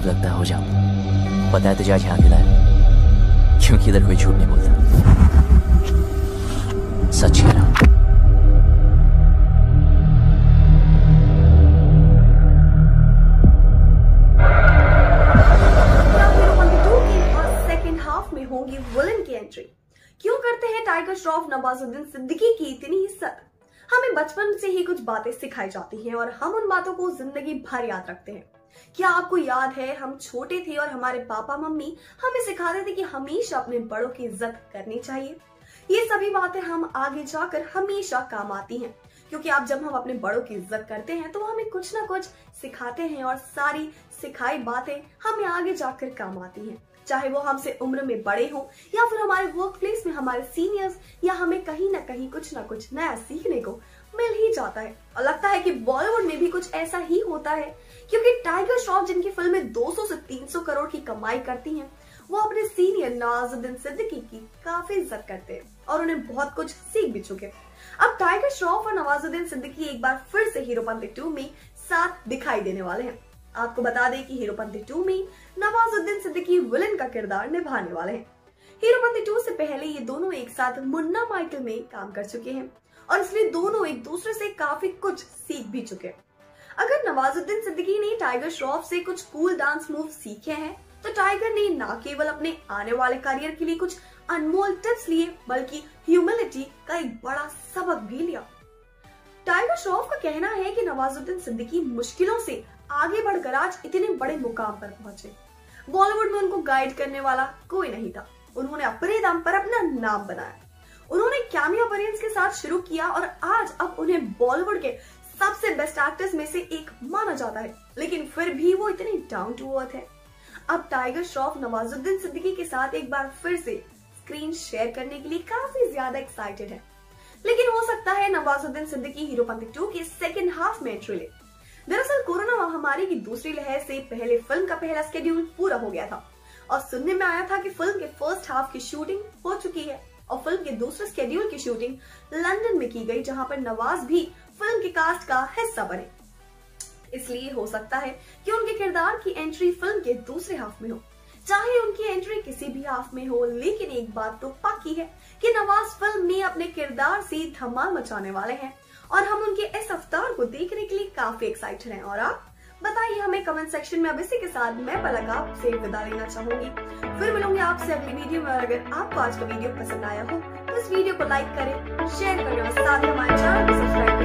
लगता है हो जाऊंगा। पता है तुझे आज यहाँ क्यों लाया? क्योंकि इधर कोई झूठ नहीं बोलता, सच कह रहा हूं। सेकंड हाफ में होंगी विलन की एंट्री। क्यों करते हैं टाइगर श्रॉफ नवाजुद्दीन सिद्दीकी की इतनी इज्जत? हमें बचपन से ही कुछ बातें सिखाई जाती हैं और हम उन बातों को जिंदगी भर याद रखते हैं। क्या आपको याद है, हम छोटे थे और हमारे पापा मम्मी हमें सिखाते थे कि हमेशा अपने बड़ों की इज्जत करनी चाहिए। ये सभी बातें हम आगे जाकर हमेशा काम आती हैं, क्योंकि आप जब हम अपने बड़ों की इज्जत करते हैं तो हमें कुछ ना कुछ सिखाते हैं और सारी सिखाई बातें हमें आगे जाकर काम आती हैं। चाहे वो हमसे उम्र में बड़े हों या फिर हमारे वर्क प्लेस में हमारे सीनियर्स, या हमें कहीं ना कहीं कुछ ना कुछ नया सीखने को मिल ही जाता है। और लगता है कि बॉलीवुड में भी कुछ ऐसा ही होता है, क्योंकि टाइगर श्रॉफ जिनकी फिल्में 200 से 300 करोड़ की कमाई करती हैं, वो अपने सीनियर नवाजुद्दीन सिद्दीकी की काफी इज्जत करते हैं और उन्हें बहुत कुछ सीख भी चुके। अब टाइगर श्रॉफ और नवाजुद्दीन सिद्दीकी एक बार फिर से हीरोपंती 2 में साथ दिखाई देने वाले हैं। आपको बता दें कि हीरोपंती 2 में नवाजुद्दीन सिद्दीकी विलन का किरदार निभाने वाले हैं। हीरोपंती 2 से पहले ये दोनों एक साथ मुन्ना माइकल में काम कर चुके हैं और इसलिए दोनों एक दूसरे से काफी कुछ सीख भी चुके हैं। अगर नवाजुद्दीन सिद्दीकी ने टाइगर श्रॉफ से कुछ कूल डांस मूव सीखे हैं, तो टाइगर ने न केवल अपने आने वाले करियर के लिए कुछ अनमोल टिप्स लिए, बल्कि ह्यूमिलिटी का एक बड़ा सबक भी लिया। टाइगर श्रॉफ का कहना है कि नवाजुद्दीन सिद्दीकी मुश्किलों से आगे बढ़कर आज इतने बड़े मुकाम पर पहुंचे। बॉलीवुड में उनको गाइड करने वाला कोई नहीं था, उन्होंने अपने दम पर अपना नाम बनाया। उन्होंने कैमियो अपीयरेंस के साथ शुरू किया और आज अब उन्हें बॉलीवुड के सबसे बेस्ट एक्टर्स में से एक माना जाता है, लेकिन फिर भी वो इतने डाउन टू अर्थ है। अब टाइगर श्रॉफ नवाजुद्दीन सिद्दीकी के साथ एक बार फिर से स्क्रीन शेयर करने के लिए काफी ज्यादा एक्साइटेड है, लेकिन हो सकता है नवाजुद्दीन सिद्दीकी हीरोपंती 2 के सेकंड हाफ में एंट्री ले। दरअसल कोरोना महामारी की दूसरी लहर से पहले फिल्म का पहला स्केड्यूल पूरा हो गया था और सुनने में आया था कि फिल्म के फर्स्ट हाफ की शूटिंग हो चुकी है और फिल्म के दूसरे स्केड्यूल की शूटिंग लंदन में की गई, जहां पर नवाज भी फिल्म के कास्ट का हिस्सा बने। इसलिए हो सकता है कि उनके किरदार की एंट्री फिल्म के दूसरे हाफ में हो। चाहे उनकी एंट्री किसी भी हाफ में हो, लेकिन एक बात तो पक्की है कि नवाज फिल्म में अपने किरदार से धमाल मचाने वाले हैं और हम उनके इस अवतार को देखने के लिए काफी एक्साइटेड हैं। और आप बताइए हमें कमेंट सेक्शन में। अब इसी के साथ मैं पलक आपसे विदा लेना चाहूंगी, फिर मिलूंगी आपसे अगली वीडियो में। और अगर आपको आज का वीडियो पसंद आया हो तो इस वीडियो को लाइक करें, शेयर करें और साथ ही हमारे चैनल को सब्सक्राइब